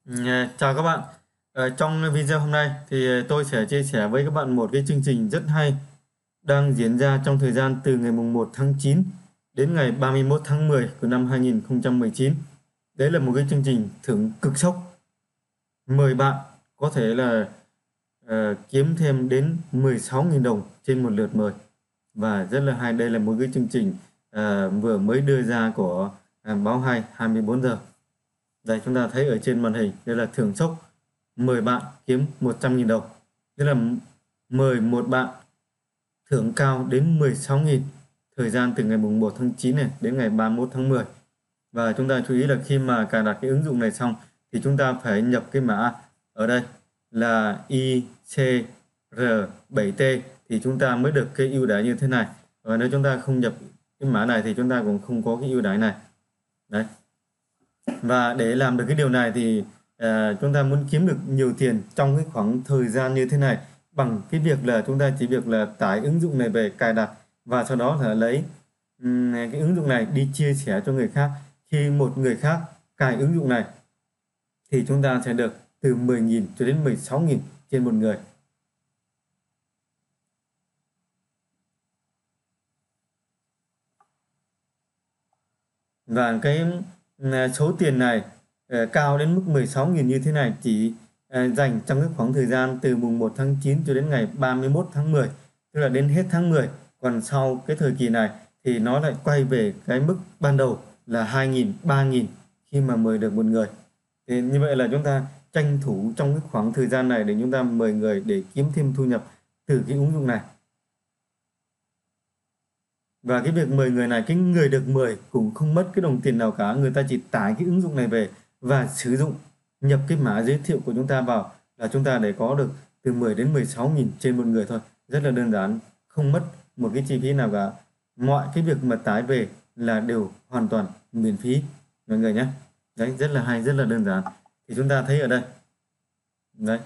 Chào các bạn. Trong video hôm nay thì tôi sẽ chia sẻ với các bạn một cái chương trình rất hay đang diễn ra trong thời gian từ ngày mùng 1 tháng 9 đến ngày 31 tháng 10 của năm 2019. Đấy là một cái chương trình thưởng cực sốc. Mời bạn có thể là kiếm thêm đến 16.000 đồng trên một lượt mời. Và rất là hay, đây là một cái chương trình vừa mới đưa ra của báo hay 24 giờ. Đây chúng ta thấy ở trên màn hình, đây là thưởng sốc mời bạn kiếm 100.000 đồng. Tức là mời một bạn thưởng cao đến 16.000, thời gian từ ngày mùng 1 tháng 9 này đến ngày 31 tháng 10. Và chúng ta chú ý là khi mà cài đặt cái ứng dụng này xong thì chúng ta phải nhập cái mã ở đây là ICR7T thì chúng ta mới được cái ưu đãi như thế này. Và nếu chúng ta không nhập cái mã này thì chúng ta cũng không có cái ưu đãi này. Đấy. Và để làm được cái điều này thì chúng ta muốn kiếm được nhiều tiền trong cái khoảng thời gian như thế này bằng cái việc là chúng ta chỉ việc là tải ứng dụng này về, cài đặt và sau đó là lấy cái ứng dụng này đi chia sẻ cho người khác. Khi một người khác cài ứng dụng này thì chúng ta sẽ được từ 10.000 cho đến 16.000 trên một người. Và cái số tiền này cao đến mức 16.000 như thế này chỉ dành trong cái khoảng thời gian từ mùng 1 tháng 9 cho đến ngày 31 tháng 10, tức là đến hết tháng 10. Còn sau cái thời kỳ này thì nó lại quay về cái mức ban đầu là 2.000, 3.000 khi mà mời được một người. Thì như vậy là chúng ta tranh thủ trong cái khoảng thời gian này để chúng ta mời người để kiếm thêm thu nhập từ cái ứng dụng này. Và cái việc mời người này, cái người được mời cũng không mất cái đồng tiền nào cả. Người ta chỉ tải cái ứng dụng này về và sử dụng, nhập cái mã giới thiệu của chúng ta vào là chúng ta để có được từ 10 đến 16.000 trên một người thôi. Rất là đơn giản, không mất một cái chi phí nào cả. Mọi cái việc mà tải về là đều hoàn toàn miễn phí mọi người nhé. Đấy, rất là hay, rất là đơn giản. Thì chúng ta thấy ở đây. Đấy.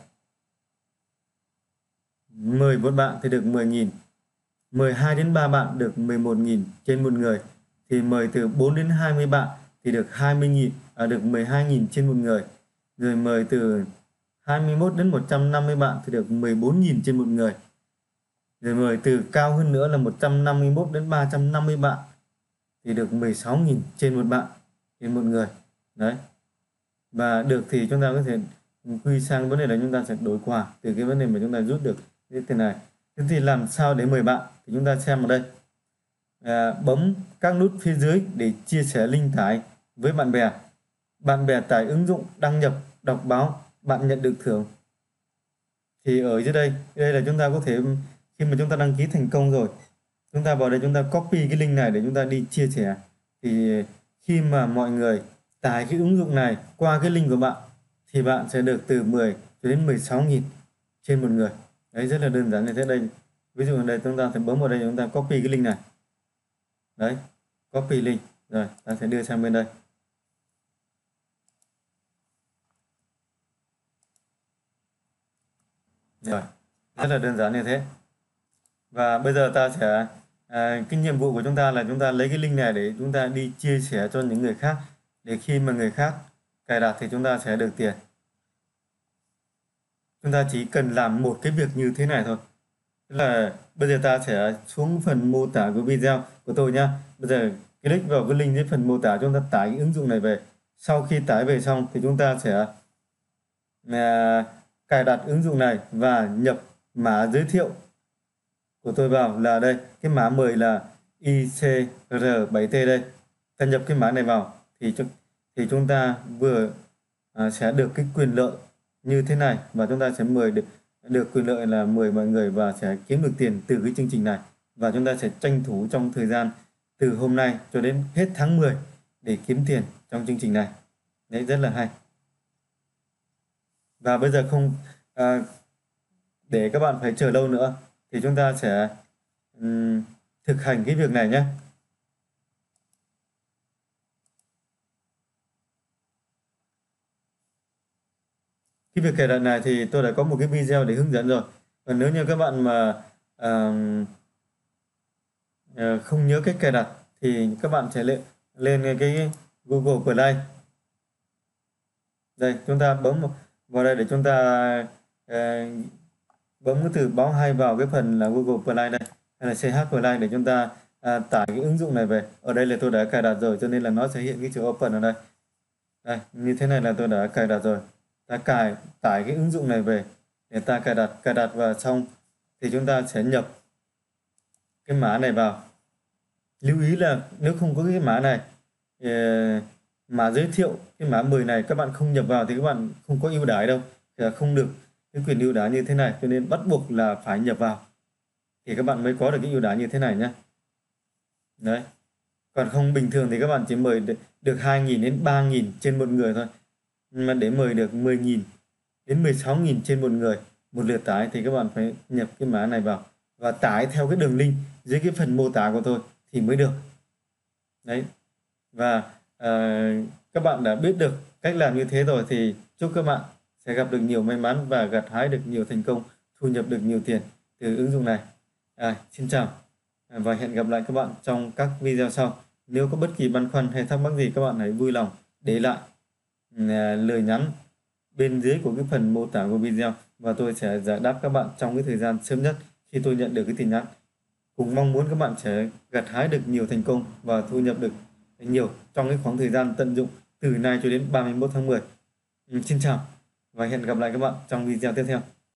Mời một bạn thì được 10.000. Mời 2 đến 3 bạn được 11.000 trên một người. Thì mời từ 4 đến 20 bạn thì được 20.000, được 12.000 trên một người. Rồi mời từ 21 đến 150 bạn thì được 14.000 trên một người. Rồi mời từ cao hơn nữa là 151 đến 350 bạn thì được 16.000 trên một bạn, trên một người. Đấy. Và được thì chúng ta có thể quy sang vấn đề là chúng ta sẽ đổi quà từ cái vấn đề mà chúng ta rút được cái tiền này. Thế thì làm sao để mời bạn? Thì chúng ta xem ở đây. Bấm các nút phía dưới để chia sẻ link tải với bạn bè. Bạn bè tải ứng dụng, đăng nhập, đọc báo, bạn nhận được thưởng. Thì ở dưới đây là chúng ta có thể, khi mà chúng ta đăng ký thành công rồi, chúng ta vào đây chúng ta copy cái link này để chúng ta đi chia sẻ. Thì khi mà mọi người tải cái ứng dụng này qua cái link của bạn thì bạn sẽ được từ 10 cho đến 16.000 trên một người. Đấy, rất là đơn giản như thế. Đây ví dụ ở đây chúng ta sẽ bấm vào đây, chúng ta copy cái link này. Đấy, copy link rồi ta sẽ đưa sang bên đây. Rồi, rất là đơn giản như thế. Và bây giờ ta sẽ cái nhiệm vụ của chúng ta là chúng ta lấy cái link này để chúng ta đi chia sẻ cho những người khác, để khi mà người khác cài đặt thì chúng ta sẽ được tiền. Chúng ta chỉ cần làm một cái việc như thế này thôi. Tức là bây giờ ta sẽ xuống phần mô tả của video của tôi nhá. Bây giờ click vào cái link dưới phần mô tả, chúng ta tải cái ứng dụng này về. Sau khi tải về xong thì chúng ta sẽ cài đặt ứng dụng này và nhập mã giới thiệu của tôi vào là đây. Cái mã mời là ICR7T đây. Ta nhập cái mã này vào thì chúng ta vừa sẽ được cái quyền lợi như thế này, và chúng ta sẽ mời được quyền lợi là mời mọi người và sẽ kiếm được tiền từ cái chương trình này. Và chúng ta sẽ tranh thủ trong thời gian từ hôm nay cho đến hết tháng 10 để kiếm tiền trong chương trình này. Đấy, rất là hay. Và bây giờ không để các bạn phải chờ lâu nữa thì chúng ta sẽ thực hành cái việc này nhé. Cái việc cài đặt này thì tôi đã có một cái video để hướng dẫn rồi. Còn nếu như các bạn mà không nhớ cách cài đặt thì các bạn sẽ lên cái Google Play. Đây, chúng ta bấm vào đây để chúng ta ờ, bấm cái từ báo hay vào cái phần là Google Play đây, hay là CH Play để chúng ta tải cái ứng dụng này về. Ở đây là tôi đã cài đặt rồi cho nên là nó sẽ hiện cái chữ Open ở đây. Đây, như thế này là tôi đã cài đặt rồi. Ta tải cái ứng dụng này về để ta cài đặt vào xong thì chúng ta sẽ nhập cái mã này vào. Lưu ý là nếu không có cái mã này, mã giới thiệu, cái mã 10 này các bạn không nhập vào thì các bạn không có ưu đãi đâu, không được cái quyền ưu đãi như thế này, cho nên bắt buộc là phải nhập vào thì các bạn mới có được cái ưu đãi như thế này nhé. Đấy, còn không bình thường thì các bạn chỉ mời được 2.000 đến 3.000 trên một người thôi, nhưng mà để mời được 10.000 đến 16.000 trên một người một lượt tải thì các bạn phải nhập cái mã này vào và tải theo cái đường link dưới cái phần mô tả của tôi thì mới được. Đấy, và các bạn đã biết được cách làm như thế rồi thì chúc các bạn sẽ gặp được nhiều may mắn và gặt hái được nhiều thành công, thu nhập được nhiều tiền từ ứng dụng này. Xin chào và hẹn gặp lại các bạn trong các video sau. Nếu có bất kỳ băn khoăn hay thắc mắc gì các bạn hãy vui lòng để lại lời nhắn bên dưới của cái phần mô tả của video và tôi sẽ giải đáp các bạn trong cái thời gian sớm nhất khi tôi nhận được cái tin nhắn. Cùng mong muốn các bạn sẽ gặt hái được nhiều thành công và thu nhập được nhiều trong cái khoảng thời gian tận dụng từ nay cho đến 31 tháng 10. Xin chào và hẹn gặp lại các bạn trong video tiếp theo.